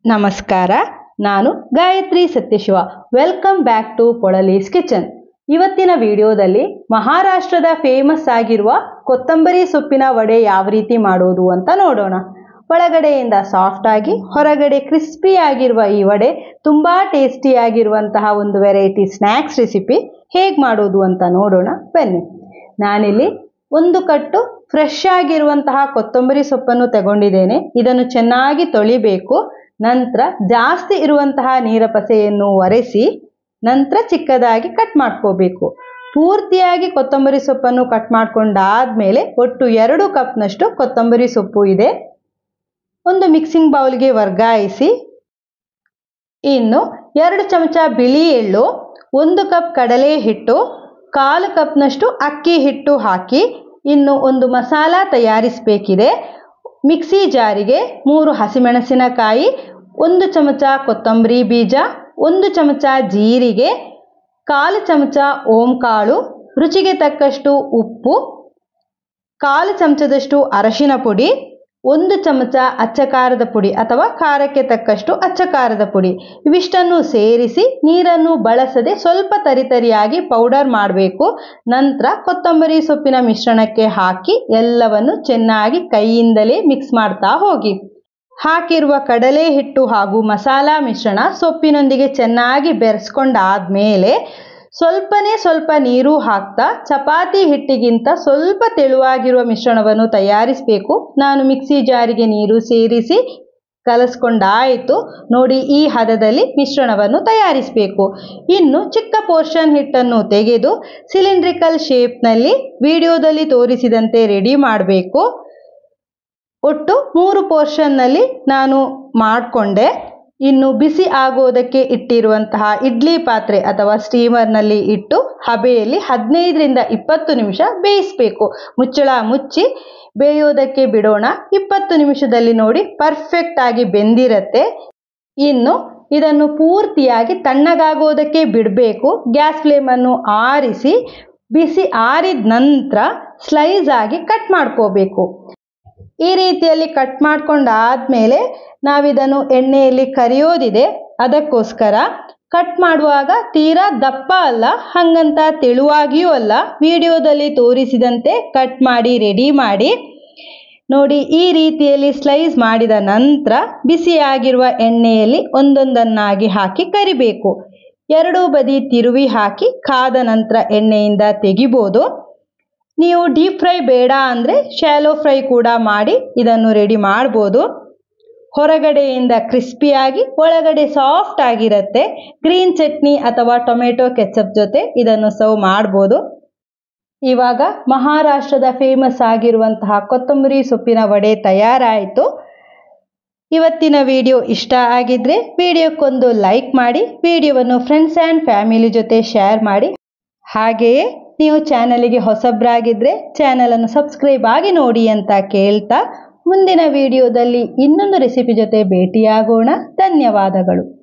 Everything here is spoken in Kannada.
ನಮಸ್ಕಾರ, ನಾನು Gayathri Sathyashiva. Welcome back to Polalis kitchen. ಇವತ್ತಿನ ವಿಡಿಯೋದಲ್ಲಿ ಮಹಾರಾಷ್ಟ್ರದ ಫೇಮಸ್ ಆಗಿರುವ ಕೊತ್ತಂಬರಿ ಸೊಪ್ಪಿನ ವಡೆ ಯಾವ ರೀತಿ ಮಾಡೋದು ಅಂತ ನೋಡೋಣ. ಒಳಗಡೆಯಿಂದ ಸಾಫ್ಟ್ ಆಗಿ ಹೊರಗಡೆ ಕ್ರಿಸ್ಪಿ ಆಗಿರುವ ಈ ವಡೆ ತುಂಬ ಟೇಸ್ಟಿಯಾಗಿರುವಂತಹ ಒಂದು ವೆರೈಟಿ ಸ್ನ್ಯಾಕ್ಸ್ ರೆಸಿಪಿ ಹೇಗೆ ಮಾಡೋದು ಅಂತ ನೋಡೋಣ ಬನ್ನಿ. ನಾನಿಲ್ಲಿ ಒಂದು ಕಟ್ಟು ಫ್ರೆಶ್ ಆಗಿರುವಂತಹ ಕೊತ್ತಂಬರಿ ಸೊಪ್ಪನ್ನು ತಗೊಂಡಿದ್ದೇನೆ. ಇದನ್ನು ಚೆನ್ನಾಗಿ ತೊಳಿಬೇಕು. ನಂತರ ಜಾಸ್ತಿ ಇರುವಂತಹ ನೀರ ಪಸೆಯನ್ನು ಒರೆಸಿ ನಂತರ ಚಿಕ್ಕದಾಗಿ ಕಟ್ ಮಾಡ್ಕೋಬೇಕು. ಪೂರ್ತಿಯಾಗಿ ಕೊತ್ತಂಬರಿ ಸೊಪ್ಪನ್ನು ಕಟ್ ಮಾಡ್ಕೊಂಡಾದ್ಮೇಲೆ ಒಟ್ಟು 2 ಕಪ್ನಷ್ಟು ಕೊತ್ತಂಬರಿ ಸೊಪ್ಪು ಇದೆ. ಒಂದು ಮಿಕ್ಸಿಂಗ್ ಬೌಲ್ಗೆ ವರ್ಗಾಯಿಸಿ ಇನ್ನು 2 ಚಮಚ ಬಿಳಿ ಎಳ್ಳು, 1 ಕಪ್ ಕಡಲೆ ಹಿಟ್ಟು, 1/4 ಕಪ್ನಷ್ಟು ಅಕ್ಕಿ ಹಿಟ್ಟು ಹಾಕಿ ಇನ್ನು ಒಂದು ಮಸಾಲ ತಯಾರಿಸಬೇಕಿದೆ. ಮಿಕ್ಸಿ ಜಾರಿಗೆ 3 ಹಸಿಮೆಣಸಿನಕಾಯಿ, 1 ಚಮಚ ಕೊತ್ತಂಬರಿ ಬೀಜ, 1 ಚಮಚ ಜೀರಿಗೆ, 1/4 ಚಮಚ ಓಂಕಾಳು, ರುಚಿಗೆ ತಕ್ಕಷ್ಟು ಉಪ್ಪು, 1/4 ಚಮಚದಷ್ಟು ಅರಶಿನ ಪುಡಿ, 1 ಚಮಚ ಅಚ್ಚ ಖಾರದ ಪುಡಿ ಅಥವಾ ಖಾರಕ್ಕೆ ತಕ್ಕಷ್ಟು ಅಚ್ಚ ಖಾರದ ಪುಡಿ. ಇವಿಷ್ಟನ್ನು ಸೇರಿಸಿ ನೀರನ್ನು ಬಳಸದೆ ಸ್ವಲ್ಪ ತರಿತರಿಯಾಗಿ ಪೌಡರ್ ಮಾಡಬೇಕು. ನಂತರ ಕೊತ್ತಂಬರಿ ಸೊಪ್ಪಿನ ಮಿಶ್ರಣಕ್ಕೆ ಹಾಕಿ ಎಲ್ಲವನ್ನು ಚೆನ್ನಾಗಿ ಕೈಯಿಂದಲೇ ಮಿಕ್ಸ್ ಮಾಡ್ತಾ ಹೋಗಿ. ಹಾಕಿರುವ ಕಡಲೆ ಹಿಟ್ಟು ಹಾಗೂ ಮಸಾಲ ಮಿಶ್ರಣ ಸೊಪ್ಪಿನೊಂದಿಗೆ ಚೆನ್ನಾಗಿ ಬೆರೆಸ್ಕೊಂಡಾದ್ಮೇಲೆ ಸ್ವಲ್ಪ ನೀರು ಹಾಕ್ತಾ ಚಪಾತಿ ಹಿಟ್ಟಿಗಿಂತ ಸ್ವಲ್ಪ ತೆಳುವಾಗಿರುವ ಮಿಶ್ರಣವನ್ನು ತಯಾರಿಸಬೇಕು. ನಾನು ಮಿಕ್ಸಿ ಜಾರಿಗೆ ನೀರು ಸೇರಿಸಿ ಕಲಸ್ಕೊಂಡಾಯಿತು. ನೋಡಿ, ಈ ಹದದಲ್ಲಿ ಮಿಶ್ರಣವನ್ನು ತಯಾರಿಸಬೇಕು. ಇನ್ನು ಚಿಕ್ಕ ಪೋರ್ಷನ್ ಹಿಟ್ಟನ್ನು ತೆಗೆದು ಸಿಲಿಂಡ್ರಿಕಲ್ ಶೇಪ್ನಲ್ಲಿ ವಿಡಿಯೋದಲ್ಲಿ ತೋರಿಸಿದಂತೆ ರೆಡಿ ಮಾಡಬೇಕು. ಒಟ್ಟು 3 ಪೋರ್ಷನ್ನಲ್ಲಿ ನಾನು ಮಾಡಿಕೊಂಡೆ. ಇನ್ನು ಬಿಸಿ ಆಗೋದಕ್ಕೆ ಇಟ್ಟಿರುವಂತಹ ಇಡ್ಲಿ ಪಾತ್ರೆ ಅಥವಾ ಸ್ಟೀಮರ್ನಲ್ಲಿ ಇಟ್ಟು ಹಬೆಯಲ್ಲಿ 15ರಿಂದ 20 ನಿಮಿಷ ಬೇಯಿಸಬೇಕು. ಮುಚ್ಚಳ ಮುಚ್ಚಿ ಬೇಯೋದಕ್ಕೆ ಬಿಡೋಣ. 20 ನಿಮಿಷದಲ್ಲಿ ನೋಡಿ ಪರ್ಫೆಕ್ಟ್ ಆಗಿ ಬೆಂದಿರತ್ತೆ. ಇನ್ನು ಇದನ್ನು ಪೂರ್ತಿಯಾಗಿ ತಣ್ಣಗಾಗೋದಕ್ಕೆ ಬಿಡಬೇಕು. ಗ್ಯಾಸ್ ಫ್ಲೇಮನ್ನು ಆರಿಸಿ ಬಿಸಿ ಆರಿದ ನಂತರ ಸ್ಲೈಸ್ ಆಗಿ ಕಟ್ ಮಾಡ್ಕೋಬೇಕು. ಈ ರೀತಿಯಲ್ಲಿ ಕಟ್ ಮಾಡ್ಕೊಂಡಾದ್ಮೇಲೆ ನಾವಿದನ್ನು ಎಣ್ಣೆಯಲ್ಲಿ ಕರಿಯೋದಿದೆ. ಅದಕ್ಕೋಸ್ಕರ ಕಟ್ ಮಾಡುವಾಗ ತೀರಾ ದಪ್ಪ ಅಲ್ಲ, ಹಾಗಂತ ತೆಳುವಾಗಿಯೂ ಅಲ್ಲ, ವಿಡಿಯೋದಲ್ಲಿ ತೋರಿಸಿದಂತೆ ಕಟ್ ಮಾಡಿ ರೆಡಿ ಮಾಡಿ. ನೋಡಿ, ಈ ರೀತಿಯಲ್ಲಿ ಸ್ಲೈಸ್ ಮಾಡಿದ ನಂತರ ಬಿಸಿಯಾಗಿರುವ ಎಣ್ಣೆಯಲ್ಲಿ ಒಂದೊಂದನ್ನಾಗಿ ಹಾಕಿ ಕರಿಬೇಕು. 2 ಬದಿ ತಿರುವಿ ಹಾಕಿ ಕಾದ ನಂತರ ಎಣ್ಣೆಯಿಂದ ತೆಗಿಬೋದು. ನೀವು ಡೀಪ್ ಫ್ರೈ ಬೇಡ ಅಂದರೆ ಶಾಲೋ ಫ್ರೈ ಕೂಡ ಮಾಡಿ ಇದನ್ನು ರೆಡಿ ಮಾಡ್ಬೋದು. ಹೊರಗಡೆಯಿಂದ ಕ್ರಿಸ್ಪಿಯಾಗಿ ಒಳಗಡೆ ಸಾಫ್ಟ್ ಆಗಿರುತ್ತೆ. ಗ್ರೀನ್ ಚಟ್ನಿ ಅಥವಾ ಟೊಮೆಟೊ ಕೆಚಪ್ ಜೊತೆ ಇದನ್ನು ಸರ್ವ್ ಮಾಡ್ಬೋದು. ಇವಾಗ ಮಹಾರಾಷ್ಟ್ರದ ಫೇಮಸ್ ಆಗಿರುವಂತಹ ಕೊತ್ತಂಬರಿ ಸೊಪ್ಪಿನ ವಡೆ ತಯಾರಾಯಿತು. ಇವತ್ತಿನ ವಿಡಿಯೋ ಇಷ್ಟ ಆಗಿದ್ರೆ ವಿಡಿಯೋಕ್ಕೊಂದು ಲೈಕ್ ಮಾಡಿ, ವಿಡಿಯೋವನ್ನು ಫ್ರೆಂಡ್ಸ್ ಆ್ಯಂಡ್ ಫ್ಯಾಮಿಲಿ ಜೊತೆ ಶೇರ್ ಮಾಡಿ. ಹಾಗೆಯೇ ನೀವು ಚಾನಲಿಗೆ ಹೊಸಬ್ರಾಗಿದ್ದರೆ ಚಾನಲನ್ನು ಸಬ್ಸ್ಕ್ರೈಬ್ ಆಗಿ ನೋಡಿ ಅಂತ ಕೇಳ್ತಾ ಮುಂದಿನ ವಿಡಿಯೋದಲ್ಲಿ ಇನ್ನೊಂದು ರೆಸಿಪಿ ಜೊತೆ ಭೇಟಿಯಾಗೋಣ. ಧನ್ಯವಾದಗಳು.